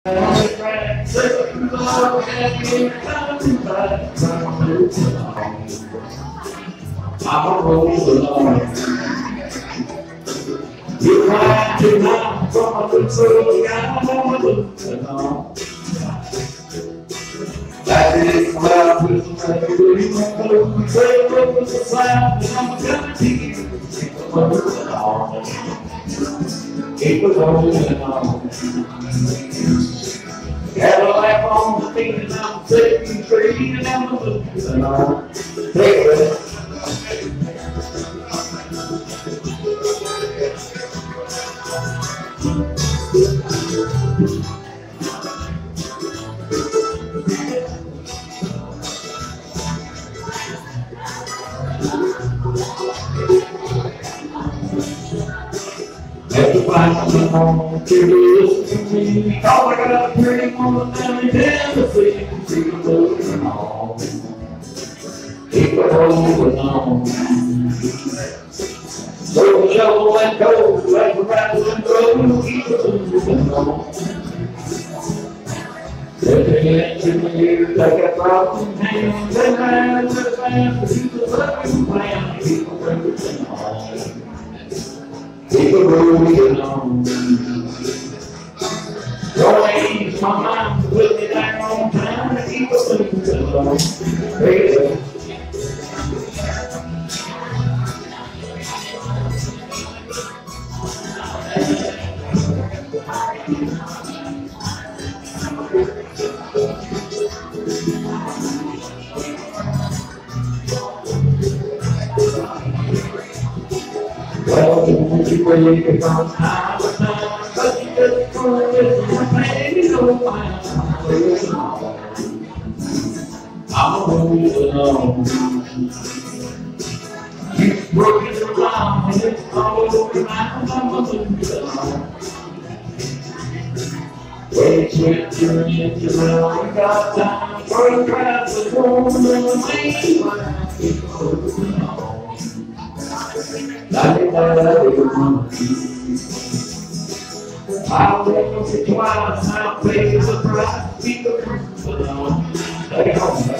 I'm a roll along. You have to now from a good soul, I'm a good along. That is what I will say. You say what was the sound, and I'm gonna keep it along. Keep it rolling on. Have a laugh on the feet, and I'm setting free, and I'm moving along. Take it. Everybody on to listen to me. Oh, I got a pretty woman down in Tennessee. Keep it moving on. Keep it rolling on. So shovel and go, like a rattle and go. Keep it moving on. Every engineer like a problem hand. And man, the man, keep it loving plan. Keep it moving on. Keep it rolling on. Don't ease my mind, put me back on time, and keep it moving along. There you go. Well, you really get on time to time, but you just can't get my baby no fine. I'm moving on. You've broken the line, and it's all over now, I'm moving on. Wait, you're in your round, got time for a crowd to go on the main line. Keep moving on. I will take twice, I'll pay the price, keep the proof alone.